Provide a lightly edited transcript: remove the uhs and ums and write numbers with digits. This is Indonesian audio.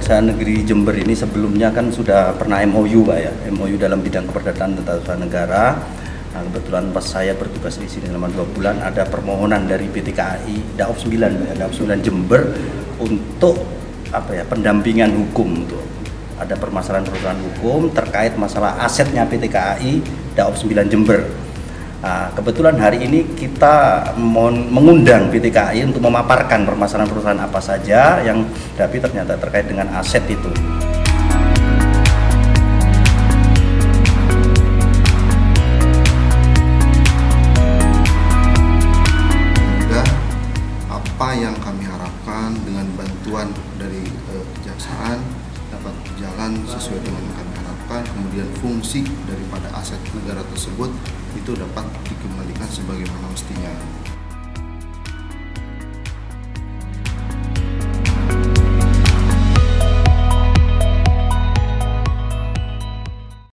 Kejaksaan Negeri Jember ini sebelumnya kan sudah pernah MOU Pak ya, MOU dalam bidang keperdataan tata usaha negara. Nah, kebetulan pas saya bertugas di sini selama 2 bulan ada permohonan dari PT KAI Daob 9 Pak ya, Daob 9 Jember untuk pendampingan hukum tuh. Ada permasalahan perusahaan hukum terkait masalah asetnya PT KAI Daob 9 Jember. Nah, kebetulan hari ini kita mengundang PT KAI untuk memaparkan permasalahan perusahaan apa saja yang ternyata terkait dengan aset itu. Apa yang kami harapkan dengan bantuan dari kejaksaan dapat berjalan sesuai dengan yang kami harapkan, kemudian fungsi daripada aset negara tersebut itu dapat dikembalikan sebagaimana mestinya.